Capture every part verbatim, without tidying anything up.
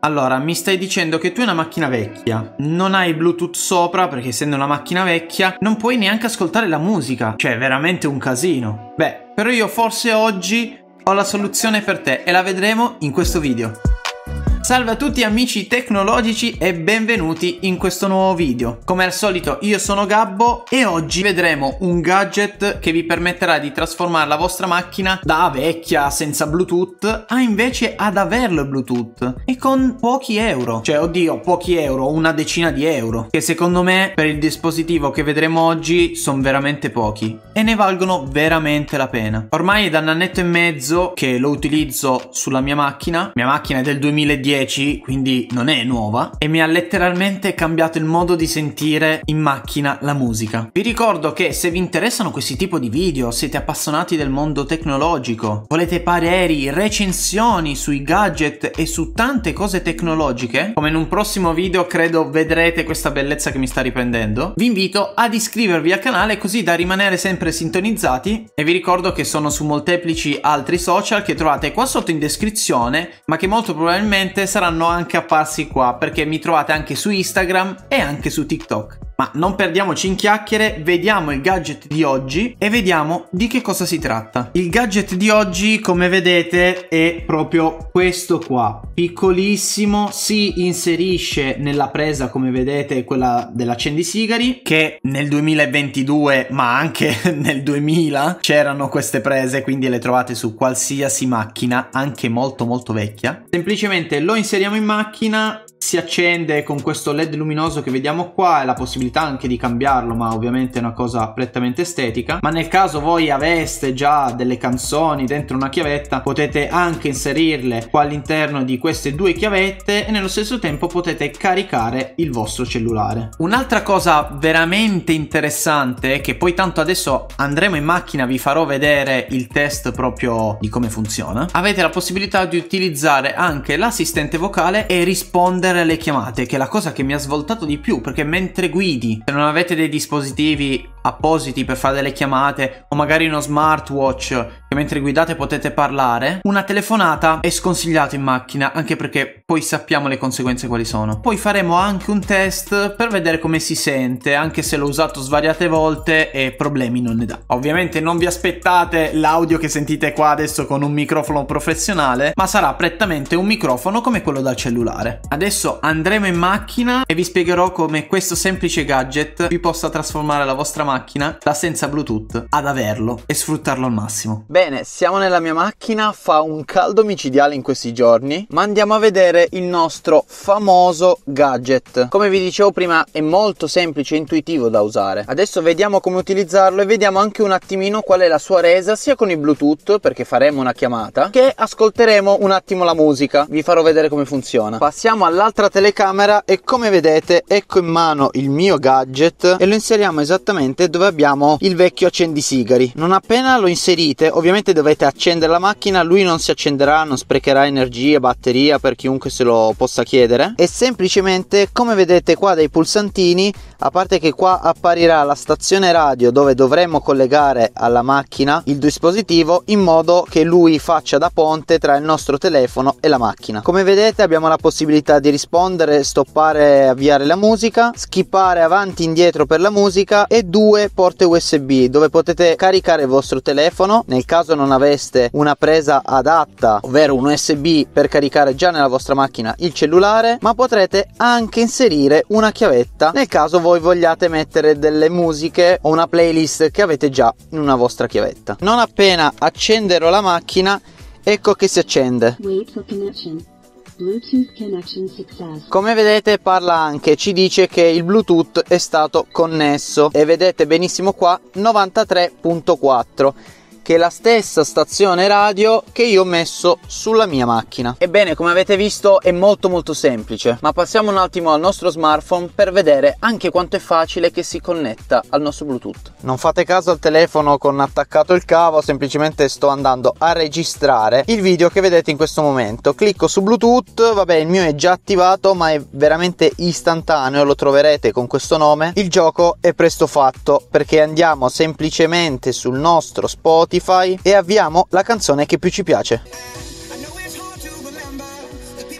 Allora, mi stai dicendo che tu hai una macchina vecchia, non hai Bluetooth sopra perché essendo una macchina vecchia non puoi neanche ascoltare la musica. Cioè, è veramente un casino. Beh, però io forse oggi ho la soluzione per te e la vedremo in questo video. Salve a tutti amici tecnologici e benvenuti in questo nuovo video. Come al solito io sono Gabbo e oggi vedremo un gadget che vi permetterà di trasformare la vostra macchina da vecchia senza Bluetooth a invece ad averlo Bluetooth e con pochi euro. Cioè oddio, pochi euro, una decina di euro, che secondo me per il dispositivo che vedremo oggi sono veramente pochi e ne valgono veramente la pena. Ormai è da un annetto e mezzo che lo utilizzo sulla mia macchina. Mia macchina è del duemiladieci, quindi non è nuova, e mi ha letteralmente cambiato il modo di sentire in macchina la musica. Vi ricordo che se vi interessano questi tipi di video, siete appassionati del mondo tecnologico, volete pareri, recensioni sui gadget e su tante cose tecnologiche, come in un prossimo video credo vedrete questa bellezza che mi sta riprendendo, vi invito ad iscrivervi al canale così da rimanere sempre sintonizzati, e vi ricordo che sono su molteplici altri social che trovate qua sotto in descrizione, ma che molto probabilmente saranno anche apparsi qua perché mi trovate anche su Instagram e anche su TikTok. Ma non perdiamoci in chiacchiere, vediamo il gadget di oggi e vediamo di che cosa si tratta. Il gadget di oggi, come vedete, è proprio questo qua, piccolissimo, si inserisce nella presa, come vedete, quella dell'accendisigari, che nel duemilaventidue ma anche nel duemila c'erano queste prese, quindi le trovate su qualsiasi macchina, anche molto molto vecchia. Semplicemente lo inseriamo in macchina, si accende con questo led luminoso che vediamo qua e la possibilità anche di cambiarlo, ma ovviamente è una cosa prettamente estetica. Ma nel caso voi aveste già delle canzoni dentro una chiavetta, potete anche inserirle qua all'interno di queste due chiavette e nello stesso tempo potete caricare il vostro cellulare. Un'altra cosa veramente interessante, che poi tanto adesso andremo in macchina, vi farò vedere il test proprio di come funziona, avete la possibilità di utilizzare anche l'assistente vocale e rispondere alle chiamate, che è la cosa che mi ha svoltato di più, perché mentre guidi, se non avete dei dispositivi appositi per fare delle chiamate o magari uno smartwatch che mentre guidate potete parlare, una telefonata è sconsigliato in macchina, anche perché poi sappiamo le conseguenze quali sono. Poi faremo anche un test per vedere come si sente, anche se l'ho usato svariate volte e problemi non ne dà. Ovviamente non vi aspettate l'audio che sentite qua adesso con un microfono professionale, ma sarà prettamente un microfono come quello dal cellulare. Adesso andremo in macchina e vi spiegherò come questo semplice gadget vi possa trasformare la vostra macchina da senza Bluetooth ad averlo e sfruttarlo al massimo. Bene, siamo nella mia macchina, fa un caldo micidiale in questi giorni, ma andiamo a vedere il nostro famoso gadget. Come vi dicevo prima, è molto semplice e intuitivo da usare. Adesso vediamo come utilizzarlo e vediamo anche un attimino qual è la sua resa, sia con il Bluetooth, perché faremo una chiamata, che ascolteremo un attimo la musica. Vi farò vedere come funziona. Passiamo all'altra telecamera e come vedete ecco in mano il mio gadget e lo inseriamo esattamente dove abbiamo il vecchio accendisigari. Non appena lo inserite ovviamente dovete accendere la macchina, lui non si accenderà, non sprecherà energia, batteria per chiunque se lo possa chiedere, e semplicemente come vedete qua dai pulsantini, a parte che qua apparirà la stazione radio dove dovremo collegare alla macchina il dispositivo in modo che lui faccia da ponte tra il nostro telefono e la macchina. Come vedete abbiamo la possibilità di rispondere, stoppare, avviare la musica, skippare avanti e indietro per la musica, e due porte U S B dove potete caricare il vostro telefono nel caso non aveste una presa adatta, ovvero un U S B per caricare già nella vostra macchina il cellulare, ma potrete anche inserire una chiavetta nel caso voi vogliate mettere delle musiche o una playlist che avete già in una vostra chiavetta. Non appena accenderò la macchina ecco che si accende. Wait for connection. Bluetooth connection success. Come vedete parla anche, ci dice che il Bluetooth è stato connesso e vedete benissimo qua novantatré punto quattro, che è la stessa stazione radio che io ho messo sulla mia macchina. Ebbene, come avete visto è molto molto semplice, ma passiamo un attimo al nostro smartphone per vedere anche quanto è facile che si connetta al nostro Bluetooth. Non fate caso al telefono con attaccato il cavo, semplicemente sto andando a registrare il video che vedete in questo momento. Clicco su Bluetooth, vabbè il mio è già attivato ma è veramente istantaneo, lo troverete con questo nome. Il gioco è presto fatto perché andiamo semplicemente sul nostro Spotify e avviamo la canzone che più ci piace.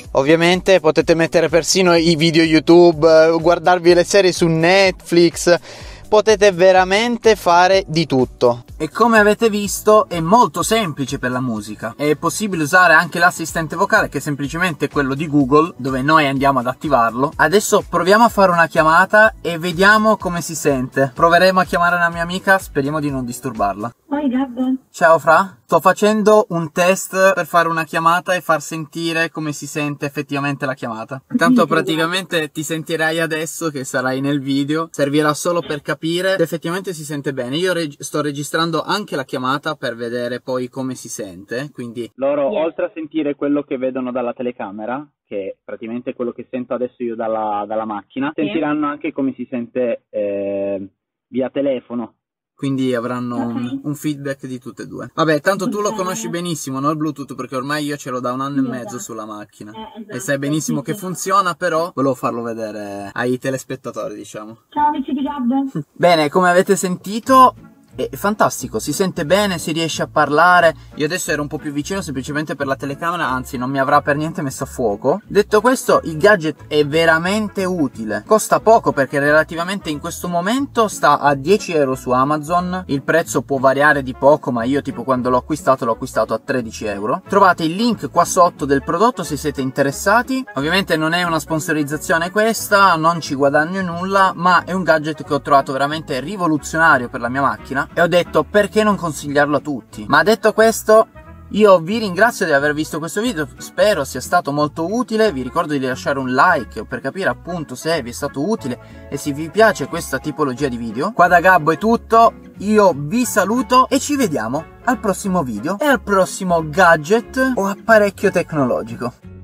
Ovviamente potete mettere persino i video YouTube, guardarvi le serie su Netflix, potete veramente fare di tutto. E come avete visto è molto semplice per la musica. È possibile usare anche l'assistente vocale, che è semplicemente quello di Google, dove noi andiamo ad attivarlo. Adesso proviamo a fare una chiamata e vediamo come si sente. Proveremo a chiamare una mia amica, speriamo di non disturbarla. Oi Gabbo. Ciao Fra, sto facendo un test per fare una chiamata e far sentire come si sente effettivamente la chiamata. Tanto praticamente ti sentirai adesso che sarai nel video, servirà solo per capire se effettivamente si sente bene. Io reg- sto registrando anche la chiamata per vedere poi come si sente, quindi loro Yeah. oltre a sentire quello che vedono dalla telecamera, che è praticamente quello che sento adesso io dalla, dalla macchina, Sì. sentiranno anche come si sente eh, via telefono. Quindi avranno Ok. un, un feedback di tutte e due. Vabbè, tanto tu lo Ok. conosci benissimo, no? Il Bluetooth, perché ormai io ce l'ho da un anno Sì, e mezzo esatto. sulla macchina. Eh, esatto. E sai benissimo Sì, che sì. funziona, però volevo farlo vedere ai telespettatori, diciamo. Ciao amici di Gabbo. Bene, come avete sentito è fantastico, si sente bene, si riesce a parlare. Io adesso ero un po' più vicino semplicemente per la telecamera, anzi non mi avrà per niente messo a fuoco. Detto questo, il gadget è veramente utile. Costa poco perché relativamente in questo momento sta a dieci euro su Amazon. Il prezzo può variare di poco, ma io tipo quando l'ho acquistato l'ho acquistato a tredici euro. Trovate il link qua sotto del prodotto se siete interessati. Ovviamente non è una sponsorizzazione questa, non ci guadagno nulla, ma è un gadget che ho trovato veramente rivoluzionario per la mia macchina e ho detto perché non consigliarlo a tutti. Ma detto questo, io vi ringrazio di aver visto questo video, spero sia stato molto utile. Vi ricordo di lasciare un like per capire appunto se vi è stato utile e se vi piace questa tipologia di video. Qua da Gabbo è tutto, io vi saluto e ci vediamo al prossimo video e al prossimo gadget o apparecchio tecnologico.